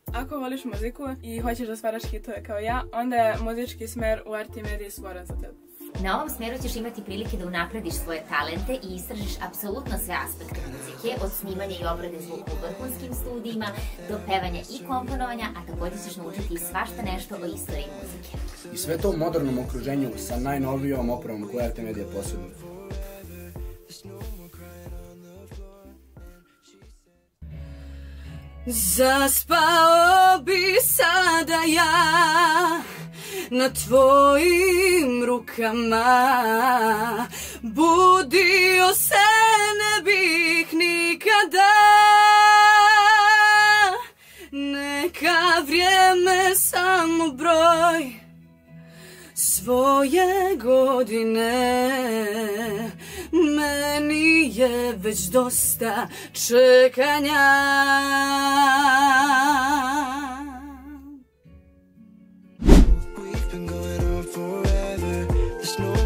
Ako voliš muziku i hoćeš da stvaraš hitove kao ja, onda je muzički smer u Artimediji stvoren za tebe. Na ovom smeru ćeš imati prilike da unaprediš svoje talente i istražiš apsolutno sve aspekte muzike, od snimanja i obrade zvuka u vrhunskim studijima do pevanja i komponovanja, a također ćeš naučiti svašta nešto o istoriji muzike. I sve to u modernom okruženju sa najnovijom opremom koju Artimedia posjeduje. Zaspao bi sada ja na tvojim rukama, budio se ne bih nikada. Neka vrijeme samo broj svoje godine, meni je već dosta čekanja. We've been going on forever. There's no